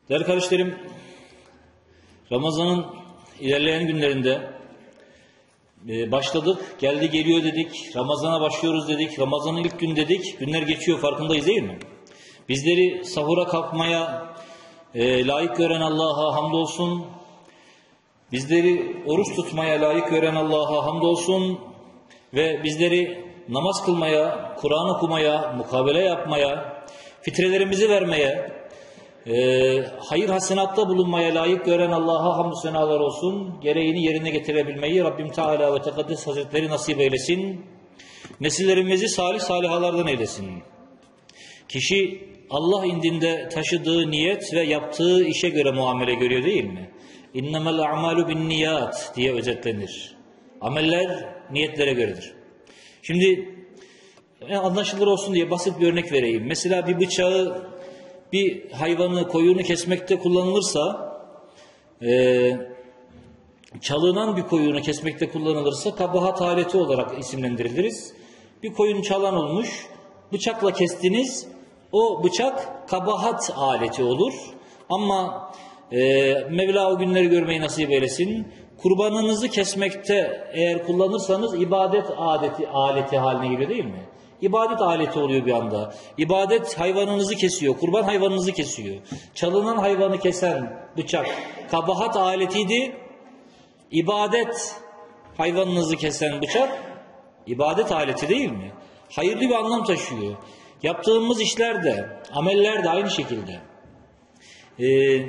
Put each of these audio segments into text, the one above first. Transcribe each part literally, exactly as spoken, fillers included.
Değerli kardeşlerim, Ramazan'ın ilerleyen günlerinde başladık, geldi geliyor dedik, Ramazan'a başlıyoruz dedik, Ramazan'ın ilk gün dedik, günler geçiyor, farkındayız değil mi? Bizleri sahura kalkmaya e, layık gören Allah'a hamdolsun, bizleri oruç tutmaya layık gören Allah'a hamdolsun ve bizleri namaz kılmaya, Kur'an okumaya, mukabele yapmaya, fitrelerimizi vermeye, Ee, hayır hasenatta bulunmaya layık gören Allah'a hamdü senalar olsun. Gereğini yerine getirebilmeyi Rabbim Teala ve Tekaddes Hazretleri nasip eylesin. Nesillerimizi salih salihalardan eylesin. Kişi Allah indinde taşıdığı niyet ve yaptığı işe göre muamele görüyor değil mi? İnnemel a'malu bin niyat diye özetlenir. Ameller niyetlere göredir. Şimdi anlaşılır olsun diye basit bir örnek vereyim. Mesela bir bıçağı bir hayvanı, koyunu kesmekte kullanılırsa, e, çalınan bir koyunu kesmekte kullanılırsa kabahat aleti olarak isimlendiriliriz. Bir koyun çalan olmuş, bıçakla kestiniz, o bıçak kabahat aleti olur. Ama e, Mevla o günleri görmeyi nasip eylesin. Kurbanınızı kesmekte eğer kullanırsanız ibadet adeti, aleti haline geliyor değil mi? İbadet aleti oluyor bir anda. İbadet hayvanınızı kesiyor, kurban hayvanınızı kesiyor. Çalınan hayvanı kesen bıçak kabahat aletiydi. İbadet hayvanınızı kesen bıçak ibadet aleti değil mi? Hayırlı bir anlam taşıyor. Yaptığımız işler de, ameller de aynı şekilde. Ee,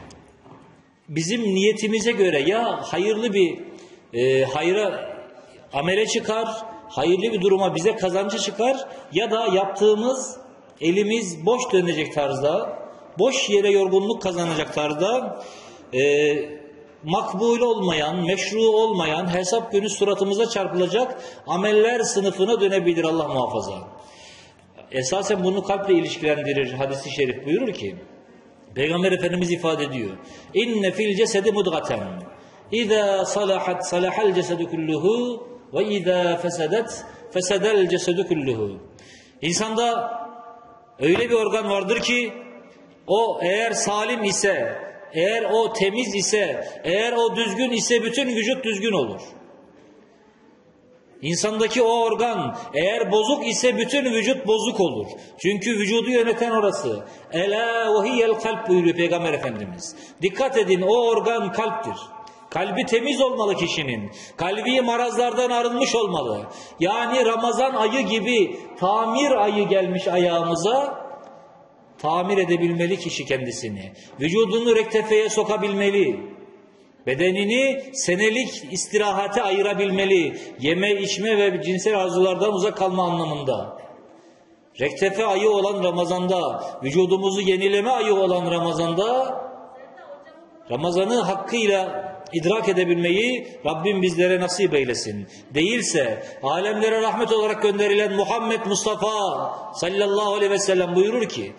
bizim niyetimize göre ya hayırlı bir e, hayra amele çıkar, hayırlı bir duruma bize kazancı çıkar ya da yaptığımız elimiz boş dönecek tarzda, boş yere yorgunluk kazanacak tarzda e, makbul olmayan, meşru olmayan, hesap günü suratımıza çarpılacak ameller sınıfına dönebilir, Allah muhafaza. Esasen bunu kalple ilişkilendirir hadis-i şerif, buyurur ki Peygamber Efendimiz ifade ediyor. İnne fil cesedi mudgaten İza salahat salahal cesedu kulluhu ve izâ fesedet fesedel cesedü kulluhu. İnsanda öyle bir organ vardır ki o eğer salim ise, eğer o temiz ise, eğer o düzgün ise bütün vücut düzgün olur. İnsandaki o organ eğer bozuk ise bütün vücut bozuk olur. Çünkü vücudu yöneten orası. Ela ve hiyel kalp buyuruyor Peygamber Efendimiz. Dikkat edin, o organ kalptir. Kalbi temiz olmalı kişinin. Kalbi marazlardan arınmış olmalı. Yani Ramazan ayı gibi tamir ayı gelmiş ayağımıza, tamir edebilmeli kişi kendisini. Vücudunu rektefeye sokabilmeli. Bedenini senelik istirahate ayırabilmeli. Yeme, içme ve cinsel arzulardan uzak kalma anlamında. Rektefe ayı olan Ramazan'da, vücudumuzu yenileme ayı olan Ramazan'da, Ramazan'ı hakkıyla idrak edebilmeyi Rabbim bizlere nasip eylesin. Değilse alemlere rahmet olarak gönderilen Muhammed Mustafa sallallahu aleyhi ve sellem buyurur ki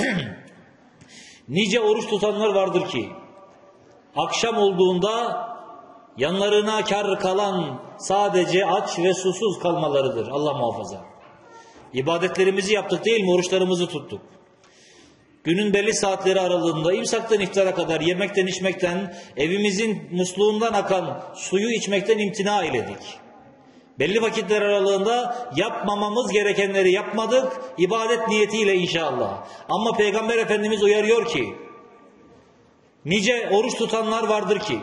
nice oruç tutanlar vardır ki akşam olduğunda yanlarına kar kalan sadece aç ve susuz kalmalarıdır. Allah muhafaza. İbadetlerimizi yaptık değil mi? Oruçlarımızı tuttuk. Günün belli saatleri aralığında imsaktan iftara kadar yemekten içmekten, evimizin musluğundan akan suyu içmekten imtina eyledik. Belli vakitler aralığında yapmamamız gerekenleri yapmadık, ibadet niyetiyle inşallah. Ama Peygamber Efendimiz uyarıyor ki, nice oruç tutanlar vardır ki,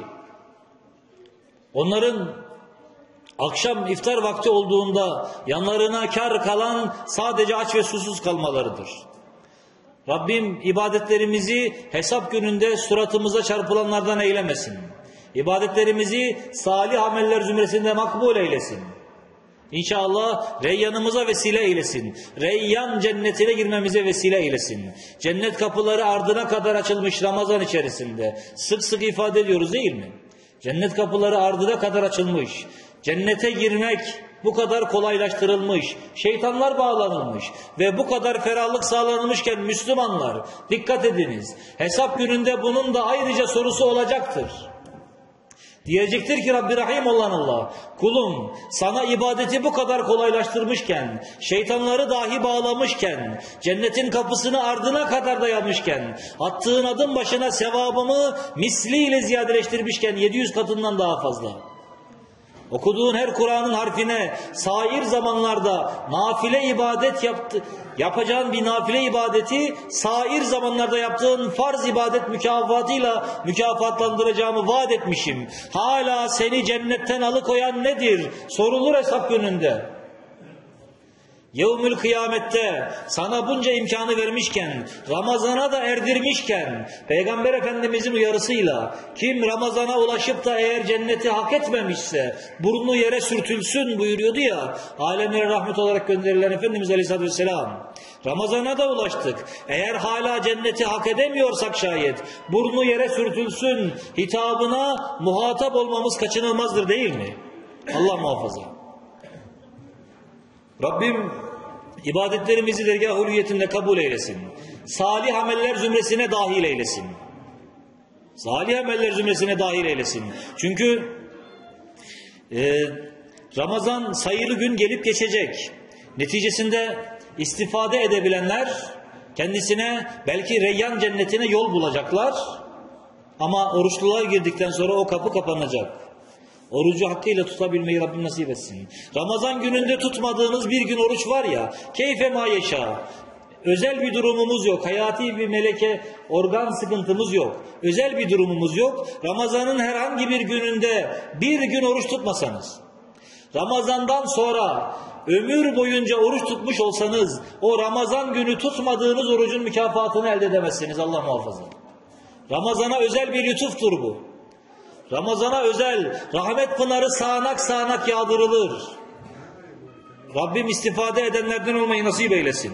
onların akşam iftar vakti olduğunda yanlarına kar kalan sadece aç ve susuz kalmalarıdır. Rabbim ibadetlerimizi hesap gününde suratımıza çarpılanlardan eylemesin. İbadetlerimizi salih ameller zümresinde makbul eylesin. İnşallah Reyyanımıza vesile eylesin. Reyyan cennetine girmemize vesile eylesin. Cennet kapıları ardına kadar açılmış Ramazan içerisinde. Sık sık ifade ediyoruz değil mi? Cennet kapıları ardına kadar açılmış. Cennete girmek bu kadar kolaylaştırılmış, şeytanlar bağlanılmış ve bu kadar ferahlık sağlanılmışken Müslümanlar dikkat ediniz. Hesap gününde bunun da ayrıca sorusu olacaktır. Diyecektir ki Rabbi Rahim olan Allah, kulum sana ibadeti bu kadar kolaylaştırmışken, şeytanları dahi bağlamışken, cennetin kapısını ardına kadar dayamışken, attığın adım başına sevabımı misliyle ziyadeleştirmişken yedi yüz katından daha fazla. Okuduğun her Kur'an'ın harfine sair zamanlarda nafile ibadet yaptı, yapacağın bir nafile ibadeti sair zamanlarda yaptığın farz ibadet mükafatıyla mükafatlandıracağımı vaat etmişim. Hala seni cennetten alıkoyan nedir? Sorulur hesap gününde. Yevmül kıyamette sana bunca imkanı vermişken, Ramazan'a da erdirmişken, Peygamber Efendimizin uyarısıyla kim Ramazan'a ulaşıp da eğer cenneti hak etmemişse burnu yere sürtülsün buyuruyordu ya, alemlere rahmet olarak gönderilen Efendimiz Aleyhisselatü Vesselam. Ramazan'a da ulaştık. Eğer hala cenneti hak edemiyorsak şayet burnu yere sürtülsün hitabına muhatap olmamız kaçınılmazdır değil mi? Allah muhafaza. Rabbim ibadetlerimizi dergâh-ı ulûhiyetinde kabul eylesin. Salih ameller zümresine dahil eylesin. Salih ameller zümresine dahil eylesin. Çünkü e, Ramazan sayılı gün gelip geçecek. Neticesinde istifade edebilenler kendisine belki Reyyan cennetine yol bulacaklar. Ama oruçlular girdikten sonra o kapı kapanacak. Orucu hakkıyla tutabilmeyi Rabbim nasip etsin. Ramazan gününde tutmadığınız bir gün oruç var ya, keyfe ma yeşâ. Özel bir durumumuz yok. Hayati bir meleke, organ sıkıntımız yok. Özel bir durumumuz yok. Ramazanın herhangi bir gününde bir gün oruç tutmasanız, Ramazandan sonra ömür boyunca oruç tutmuş olsanız, o Ramazan günü tutmadığınız orucun mükafatını elde edemezsiniz. Allah muhafaza. Ramazana özel bir lütuftur bu. Ramazana özel rahmet pınarı sağanak sağanak yağdırılır. Rabbim istifade edenlerden olmayı nasip eylesin.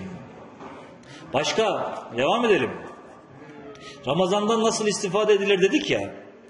Başka, devam edelim. Ramazandan nasıl istifade edilir dedik ya.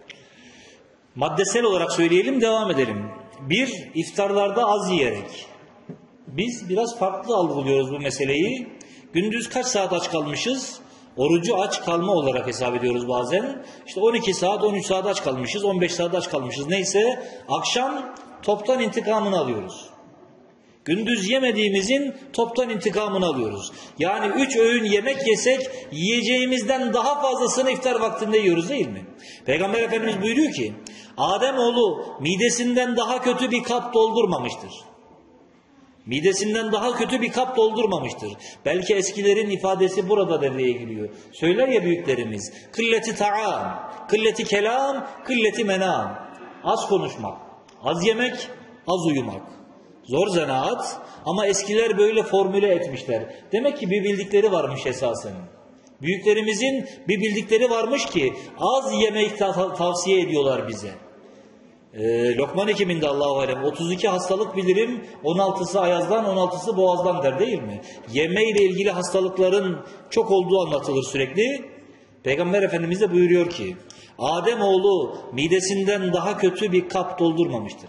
Maddesel olarak söyleyelim, devam edelim. Bir, iftarlarda az yiyerek. Biz biraz farklı algılıyoruz bu meseleyi. Gündüz kaç saat aç kalmışız? Orucu aç kalma olarak hesap ediyoruz bazen. İşte on iki saat, on üç saat aç kalmışız, on beş saat aç kalmışız. Neyse, akşam toptan intikamını alıyoruz. Gündüz yemediğimizin toptan intikamını alıyoruz. Yani üç öğün yemek yesek yiyeceğimizden daha fazlasını iftar vaktinde yiyoruz değil mi? Peygamber Efendimiz buyuruyor ki, Ademoğlu midesinden daha kötü bir kap doldurmamıştır. Midesinden daha kötü bir kap doldurmamıştır. Belki eskilerin ifadesi burada devreye giriyor. Söyler ya büyüklerimiz, kılleti ta'am, kılleti kelam, kılleti menam. Az konuşmak, az yemek, az uyumak. Zor zanaat ama eskiler böyle formüle etmişler. Demek ki bir bildikleri varmış esasen. Büyüklerimizin bir bildikleri varmış ki az yemek tav tavsiye ediyorlar bize. Ee, Lokman Hekim'inde Allahu alem otuz iki hastalık bilirim, on altısı ayazdan, on altısı boğazdan der değil mi? Yemeğiyle ilgili hastalıkların çok olduğu anlatılır sürekli. Peygamber Efendimiz de buyuruyor ki, Ademoğlu midesinden daha kötü bir kap doldurmamıştır.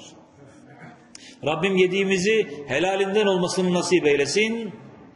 Rabbim yediğimizi helalinden olmasını nasip eylesin.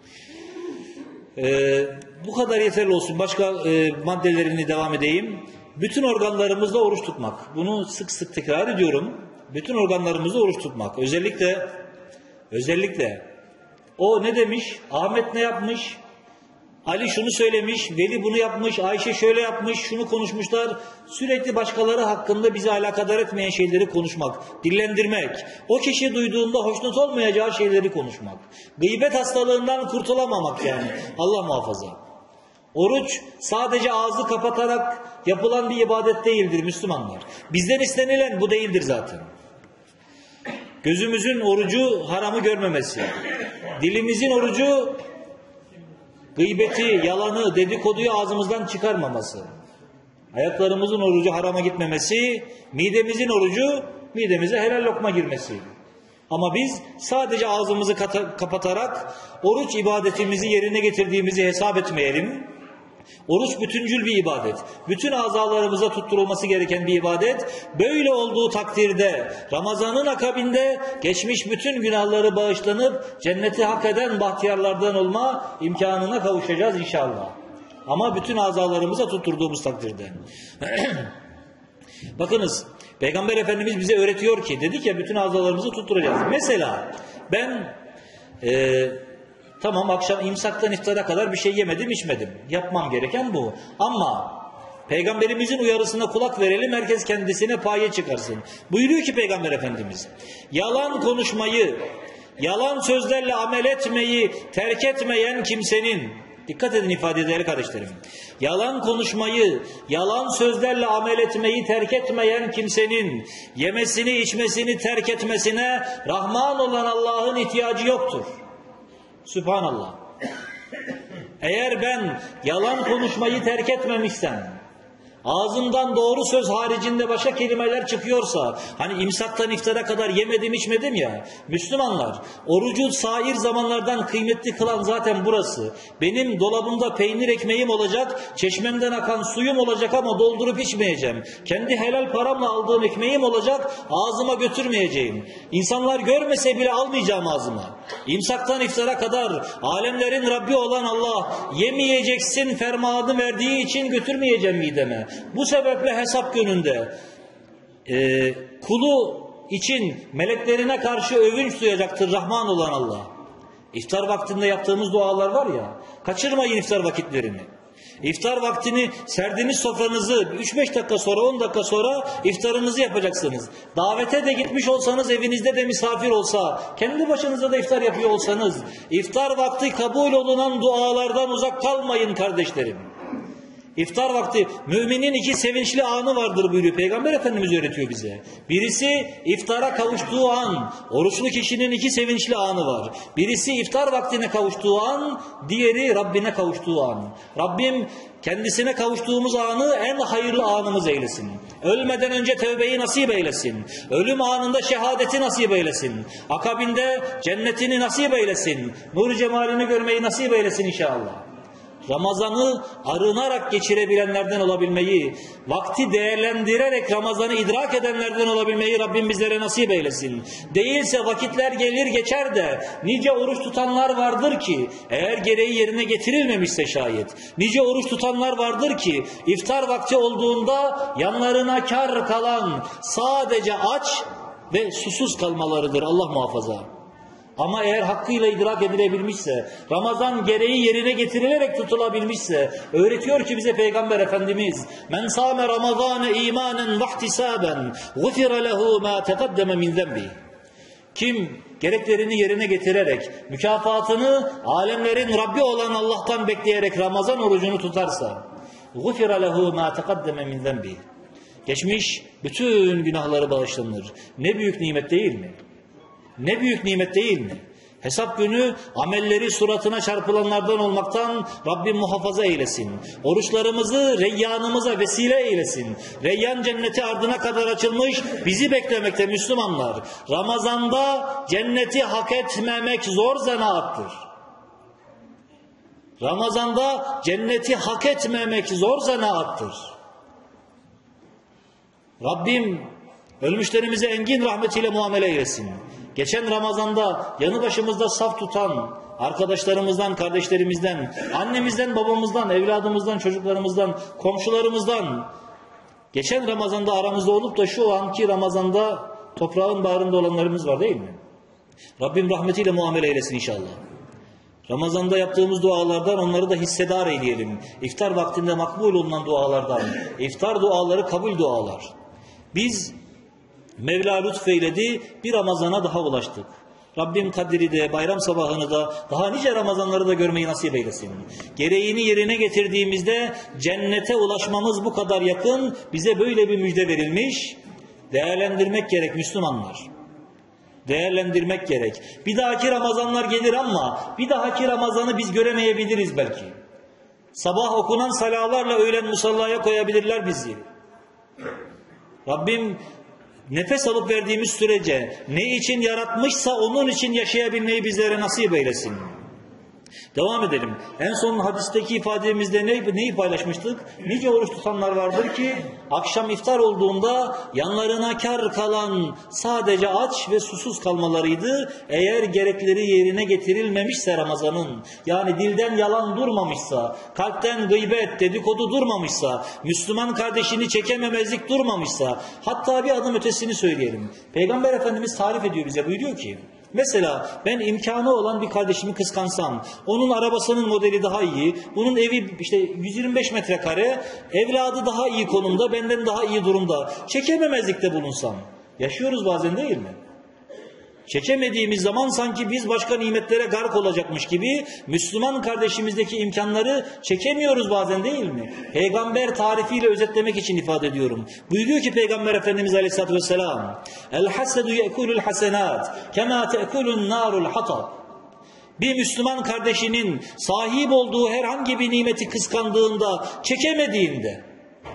Ee, bu kadar yeterli olsun. Başka e, maddelerini devam edeyim. Bütün organlarımızda oruç tutmak. Bunu sık sık tekrar ediyorum. Bütün organlarımızda oruç tutmak. Özellikle özellikle o ne demiş? Ahmet ne yapmış? Ali şunu söylemiş, Veli bunu yapmış, Ayşe şöyle yapmış, şunu konuşmuşlar. Sürekli başkaları hakkında bizi alakadar etmeyen şeyleri konuşmak, dillendirmek. O kişi duyduğunda hoşnut olmayacağı şeyleri konuşmak. Gıybet hastalığından kurtulamamak yani. Allah muhafaza. Oruç sadece ağzı kapatarak yapılan bir ibadet değildir Müslümanlar. Bizden istenilen bu değildir zaten. Gözümüzün orucu haramı görmemesi. Dilimizin orucu gıybeti, yalanı, dedikoduyu ağzımızdan çıkarmaması. Ayaklarımızın orucu harama gitmemesi. Midemizin orucu midemize helal lokma girmesi. Ama biz sadece ağzımızı kapatarak oruç ibadetimizi yerine getirdiğimizi hesap etmeyelim. Oruç bütüncül bir ibadet. Bütün azalarımıza tutturulması gereken bir ibadet. Böyle olduğu takdirde Ramazan'ın akabinde geçmiş bütün günahları bağışlanıp cenneti hak eden bahtiyarlardan olma imkanına kavuşacağız inşallah. Ama bütün azalarımıza tutturduğumuz takdirde. Bakınız, Peygamber Efendimiz bize öğretiyor ki, dedik ya bütün azalarımızı tutturacağız. Mesela ben e, tamam akşam imsaktan iftara kadar bir şey yemedim içmedim. Yapmam gereken bu. Ama Peygamberimizin uyarısına kulak verelim, herkes kendisine paye çıkarsın. Buyuruyor ki Peygamber Efendimiz, yalan konuşmayı, yalan sözlerle amel etmeyi terk etmeyen kimsenin, dikkat edin ifade değerli kardeşlerim, yalan konuşmayı, yalan sözlerle amel etmeyi terk etmeyen kimsenin yemesini içmesini terk etmesine Rahman olan Allah'ın ihtiyacı yoktur. Sübhanallah. Eğer ben yalan konuşmayı terk etmemişsem, ağzımdan doğru söz haricinde başka kelimeler çıkıyorsa, hani imsaktan iftara kadar yemedim içmedim ya, Müslümanlar, orucu sair zamanlardan kıymetli kılan zaten burası. Benim dolabımda peynir ekmeğim olacak, çeşmemden akan suyum olacak ama doldurup içmeyeceğim. Kendi helal paramla aldığım ekmeğim olacak, ağzıma götürmeyeceğim. İnsanlar görmese bile almayacağım ağzıma. İmsaktan iftara kadar alemlerin Rabbi olan Allah, yemeyeceksin fermanı verdiği için götürmeyeceğim mideme. Bu sebeple hesap gününde e, kulu için meleklerine karşı övünç duyacaktır Rahman olan Allah. İftar vaktinde yaptığımız dualar var ya, kaçırmayın iftar vakitlerini. İftar vaktini serdiğiniz sofranızı üç beş dakika sonra, on dakika sonra iftarınızı yapacaksınız. Davete de gitmiş olsanız, evinizde de misafir olsa, kendi başınıza da iftar yapıyor olsanız, iftar vakti kabul olunan dualardan uzak kalmayın kardeşlerim. İftar vakti müminin iki sevinçli anı vardır buyuruyor. Peygamber Efendimiz öğretiyor bize. Birisi iftara kavuştuğu an, oruçlu kişinin iki sevinçli anı var. Birisi iftar vaktine kavuştuğu an, diğeri Rabbine kavuştuğu an. Rabbim kendisine kavuştuğumuz anı en hayırlı anımız eylesin. Ölmeden önce tevbeyi nasip eylesin. Ölüm anında şehadeti nasip eylesin. Akabinde cennetini nasip eylesin. Nur cemalini görmeyi nasip eylesin inşallah. Ramazan'ı arınarak geçirebilenlerden olabilmeyi, vakti değerlendirerek Ramazan'ı idrak edenlerden olabilmeyi Rabbim bizlere nasip eylesin. Değilse vakitler gelir geçer de nice oruç tutanlar vardır ki, eğer gereği yerine getirilmemişse şayet, nice oruç tutanlar vardır ki iftar vakti olduğunda yanlarına kar kalan sadece aç ve susuz kalmalarıdır, Allah muhafaza. Ama eğer hakkıyla idrak edilebilmişse, Ramazan gereği yerine getirilerek tutulabilmişse, öğretiyor ki bize Peygamber Efendimiz, men sâme ramazâne îmânen vahtisâben gufira lehu mâ teqaddeme min zenbi. Kim gereklerini yerine getirerek, mükafatını alemlerin Rabbi olan Allah'tan bekleyerek Ramazan orucunu tutarsa, gufira lehu mâ teqaddeme min zenbi. Geçmiş bütün günahları bağışlanır. Ne büyük nimet değil mi? Ne büyük nimet değil mi? Hesap günü amelleri suratına çarpılanlardan olmaktan Rabbim muhafaza eylesin. Oruçlarımızı reyyanımıza vesile eylesin. Reyyan cenneti ardına kadar açılmış, bizi beklemekte Müslümanlar. Ramazanda cenneti hak etmemek zor zanaattır. Ramazanda cenneti hak etmemek zor zanaattır. Rabbim ölmüşlerimize engin rahmetiyle muamele eylesin. Geçen Ramazan'da yanı başımızda saf tutan arkadaşlarımızdan, kardeşlerimizden, annemizden, babamızdan, evladımızdan, çocuklarımızdan, komşularımızdan, geçen Ramazan'da aramızda olup da şu anki Ramazan'da toprağın bağrında olanlarımız var değil mi? Rabbim rahmetiyle muamele eylesin inşallah. Ramazan'da yaptığımız dualardan onları da hissedar eyleyelim. İftar vaktinde makbul olunan dualardan. İftar duaları kabul dualar. Biz Mevla lütfeyledi, bir Ramazan'a daha ulaştık. Rabbim Kadir'i de, bayram sabahını da, daha nice Ramazanları da görmeyi nasip eylesin. Gereğini yerine getirdiğimizde cennete ulaşmamız bu kadar yakın, bize böyle bir müjde verilmiş. Değerlendirmek gerek Müslümanlar. Değerlendirmek gerek. Bir dahaki Ramazanlar gelir ama bir dahaki Ramazan'ı biz göremeyebiliriz belki. Sabah okunan salalarla öğlen musallaya koyabilirler bizi. Rabbim nefes alıp verdiğimiz sürece ne için yaratmışsa onun için yaşayabilmeyi bizlere nasip eylesin. Devam edelim. En son hadisteki ifademizde ne, neyi paylaşmıştık? Nice oruç tutanlar vardır ki akşam iftar olduğunda yanlarına kar kalan sadece aç ve susuz kalmalarıydı. Eğer gerekleri yerine getirilmemişse Ramazan'ın, yani dilden yalan durmamışsa, kalpten gıybet, dedikodu durmamışsa, Müslüman kardeşini çekememezlik durmamışsa, hatta bir adım ötesini söyleyelim. Peygamber Efendimiz tarif ediyor bize, buyuruyor ki, mesela ben imkanı olan bir kardeşimi kıskansam, onun arabasının modeli daha iyi, bunun evi işte yüz yirmi beş metrekare, evladı daha iyi konumda, benden daha iyi durumda, çekememezlikte bulunsam, yaşıyoruz bazen değil mi? Çekemediğimiz zaman sanki biz başka nimetlere gark olacakmış gibi Müslüman kardeşimizdeki imkanları çekemiyoruz bazen değil mi? Peygamber tarifiyle özetlemek için ifade ediyorum. Buyuruyor ki Peygamber Efendimiz Aleyhisselatü Vesselam, El hasedu ye'kulul hasenat kema te'kulun narul hatab. Bir Müslüman kardeşinin sahip olduğu herhangi bir nimeti kıskandığında, çekemediğinde,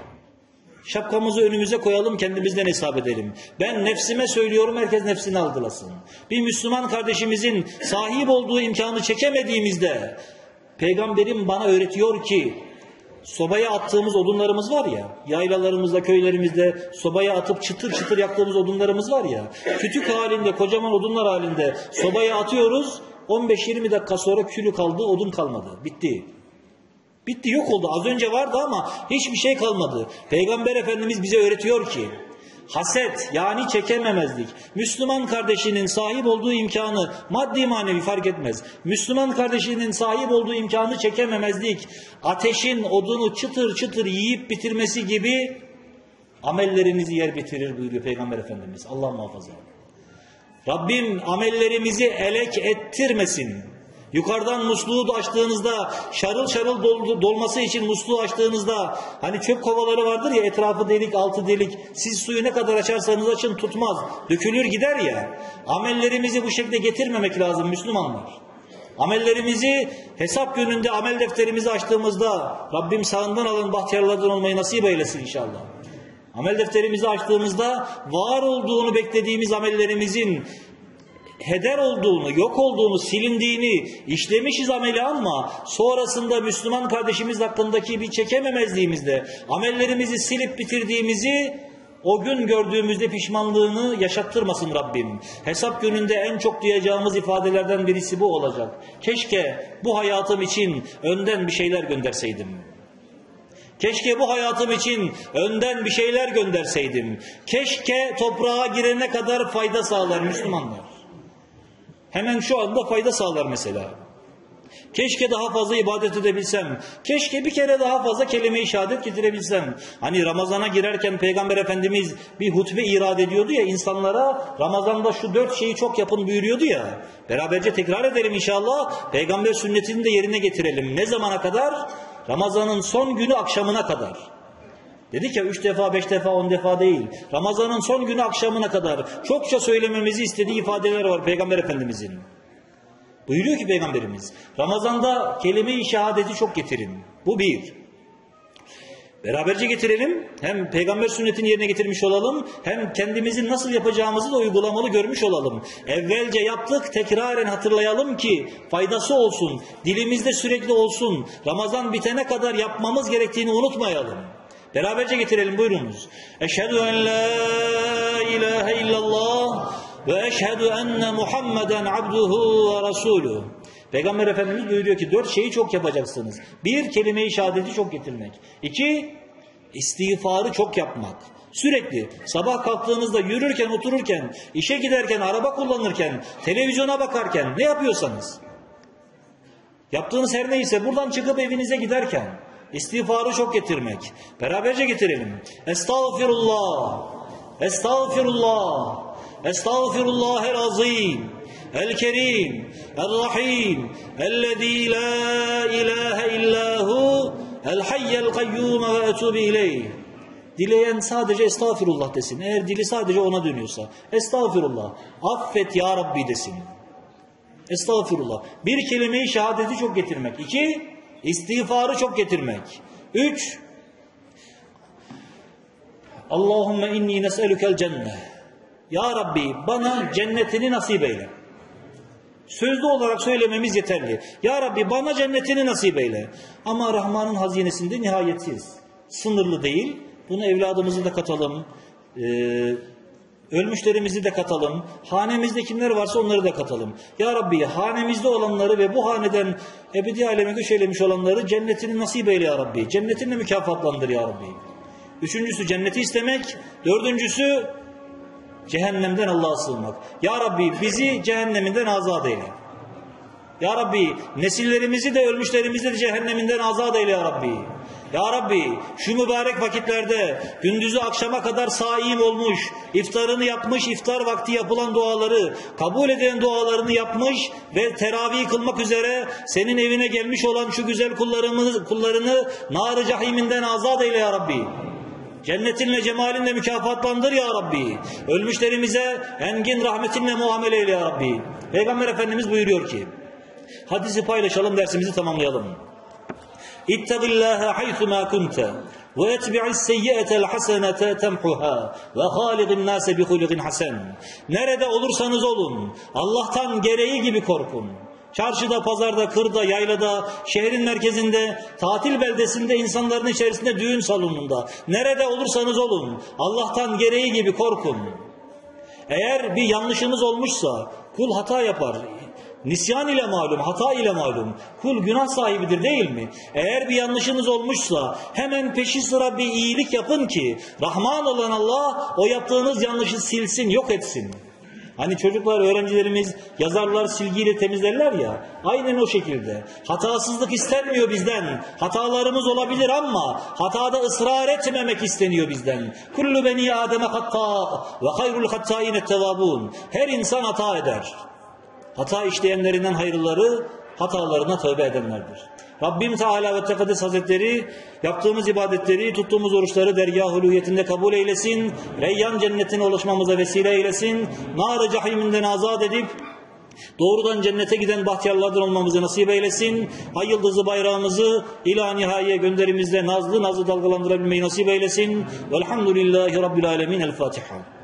şapkamızı önümüze koyalım, kendimizden hesap edelim. Ben nefsime söylüyorum, herkes nefsini algılasın. Bir Müslüman kardeşimizin sahip olduğu imkanı çekemediğimizde, Peygamberim bana öğretiyor ki, sobaya attığımız odunlarımız var ya, yaylalarımızda, köylerimizde sobaya atıp çıtır çıtır yaktığımız odunlarımız var ya, kütük halinde, kocaman odunlar halinde sobaya atıyoruz, on beş yirmi dakika sonra külü kaldı, odun kalmadı, bitti. Bitti, yok oldu. Az önce vardı ama hiçbir şey kalmadı. Peygamber Efendimiz bize öğretiyor ki, haset yani çekememezlik, Müslüman kardeşinin sahip olduğu imkanı, maddi manevi fark etmez, Müslüman kardeşinin sahip olduğu imkanı çekememezlik, ateşin odunu çıtır çıtır yiyip bitirmesi gibi amellerinizi yer bitirir buyuruyor Peygamber Efendimiz. Allah muhafaza. Rabbim amellerimizi elek ettirmesin. Yukarıdan musluğu açtığınızda, şarıl şarıl dol, dolması için musluğu açtığınızda, hani çöp kovaları vardır ya, etrafı delik, altı delik, siz suyu ne kadar açarsanız açın tutmaz, dökülür gider ya. Amellerimizi bu şekilde getirmemek lazım Müslümanlar. Amellerimizi hesap gününde amel defterimizi açtığımızda, Rabbim sağından alan bahtiyarlardan olmayı nasip eylesin inşallah. Amel defterimizi açtığımızda var olduğunu beklediğimiz amellerimizin heder olduğunu, yok olduğunu, silindiğini, işlemişiz ameli ama sonrasında Müslüman kardeşimiz hakkındaki bir çekememezliğimizde amellerimizi silip bitirdiğimizi o gün gördüğümüzde pişmanlığını yaşattırmasın Rabbim. Hesap gününde en çok duyacağımız ifadelerden birisi bu olacak. Keşke bu hayatım için önden bir şeyler gönderseydim. Keşke bu hayatım için önden bir şeyler gönderseydim. Keşke toprağa girene kadar fayda sağlar Müslümanlar. Hemen şu anda fayda sağlar mesela. Keşke daha fazla ibadet edebilsem. Keşke bir kere daha fazla kelime-i şehadet getirebilsem. Hani Ramazan'a girerken Peygamber Efendimiz bir hutbe irad ediyordu ya insanlara. Ramazan'da şu dört şeyi çok yapın buyuruyordu ya. Beraberce tekrar edelim inşallah. Peygamber sünnetini de yerine getirelim. Ne zamana kadar? Ramazan'ın son günü akşamına kadar. Dedik ya üç defa, beş defa, on defa değil. Ramazan'ın son günü akşamına kadar çokça söylememizi istediği ifadeler var Peygamber Efendimizin. Buyuruyor ki Peygamberimiz, Ramazan'da kelime-i şehadeti çok getirin. Bu bir. Beraberce getirelim. Hem Peygamber sünnetini yerine getirmiş olalım, hem kendimizin nasıl yapacağımızı da uygulamalı görmüş olalım. Evvelce yaptık, tekraren hatırlayalım ki faydası olsun, dilimizde sürekli olsun. Ramazan bitene kadar yapmamız gerektiğini unutmayalım. Beraberce getirelim, buyurunuz. Eşhedü en la ilahe illallah ve eşhedü enne Muhammeden abduhu ve resuluhu. Peygamber Efendimiz buyuruyor ki dört şeyi çok yapacaksınız. Bir, kelime-i şehadeti çok getirmek. İki, istiğfarı çok yapmak. Sürekli sabah kalktığınızda, yürürken, otururken, işe giderken, araba kullanırken, televizyona bakarken ne yapıyorsanız, yaptığınız her neyse buradan çıkıp evinize giderken İstiğfarı çok getirmek. Beraberce getirelim. Estağfirullah. Estağfirullah. Estağfirullahel azim. El kerim. El rahim. Ellezî la ilahe illahu. El hayyel kayyum ve etûbü ileyh. Dileyen sadece estağfirullah desin. Eğer dili sadece ona dönüyorsa. Estağfirullah. Affet ya Rabbi desin. Estağfirullah. Bir kelime-i şehadeti çok getirmek. İki, İstiğfarı çok getirmek. Üç, Allahümme inni nes'elükel cennet. Ya Rabbi bana cennetini nasip eyle. Sözlü olarak söylememiz yeterli. Ya Rabbi bana cennetini nasip eyle. Ama Rahman'ın hazinesinde nihayetsiz. Sınırlı değil. Bunu evladımızı da katalım. Ee, ölmüşlerimizi de katalım. Hanemizde kimler varsa onları da katalım. Ya Rabbi hanemizde olanları ve bu haneden ebedi aleme göç eylemiş olanları cennetini nasip eyle ya Rabbi. Cennetinle mükafatlandır ya Rabbi. Üçüncüsü cenneti istemek. Dördüncüsü cehennemden Allah'a sığınmak. Ya Rabbi bizi cehenneminden azat eyle. Ya Rabbi nesillerimizi de ölmüşlerimizi de cehenneminden azat eyle ya Rabbi. Ya Rabbi şu mübarek vakitlerde gündüzü akşama kadar saim olmuş, iftarını yapmış, iftar vakti yapılan duaları, kabul eden dualarını yapmış ve teravih kılmak üzere senin evine gelmiş olan şu güzel kullarımız, kullarını nar-ı cahiminden azat eyle ya Rabbi. Cennetinle, cemalinle mükafatlandır ya Rabbi. Ölmüşlerimize engin rahmetinle muamele eyle ya Rabbi. Peygamber Efendimiz buyuruyor ki, hadisi paylaşalım, dersimizi tamamlayalım. İttaqillâhe haythumâ kunte ve etbi'is seyyi'etel hasenete temhuha ve hâligin nâse bi huligin hasen. Nerede olursanız olun, Allah'tan gereği gibi korkun. Çarşıda, pazarda, kırda, yaylada, şehrin merkezinde, tatil beldesinde, insanların içerisinde, düğün salonunda. Nerede olursanız olun, Allah'tan gereği gibi korkun. Eğer bir yanlışınız olmuşsa, kul hata yapar. Nisyan ile malum, hata ile malum. Kul günah sahibidir değil mi? Eğer bir yanlışınız olmuşsa hemen peşi sıra bir iyilik yapın ki Rahman olan Allah o yaptığınız yanlışı silsin, yok etsin. Hani çocuklar, öğrencilerimiz yazarlar, silgiyle temizlerler ya. Aynen o şekilde. Hatasızlık istenmiyor bizden. Hatalarımız olabilir ama hatada ısrar etmemek isteniyor bizden. Kullu beni Adem'e hatta ve hayrul hattâine tevâbûn. Her insan hata eder. Hata işleyenlerinden hayırları, hatalarına tövbe edenlerdir. Rabbim Teala ve Tekaddes Hazretleri yaptığımız ibadetleri, tuttuğumuz oruçları dergâh-ı uluhiyetinde kabul eylesin. Reyyan cennetine ulaşmamıza vesile eylesin. Nar-ı cahiminden azat edip doğrudan cennete giden bahtiyarlardan olmamızı nasip eylesin. Ay yıldızı bayrağımızı ila nihaya gönderimizde nazlı nazlı dalgalandırabilmeyi nasip eylesin. Velhamdülillahi Rabbil alemin. El Fatiha.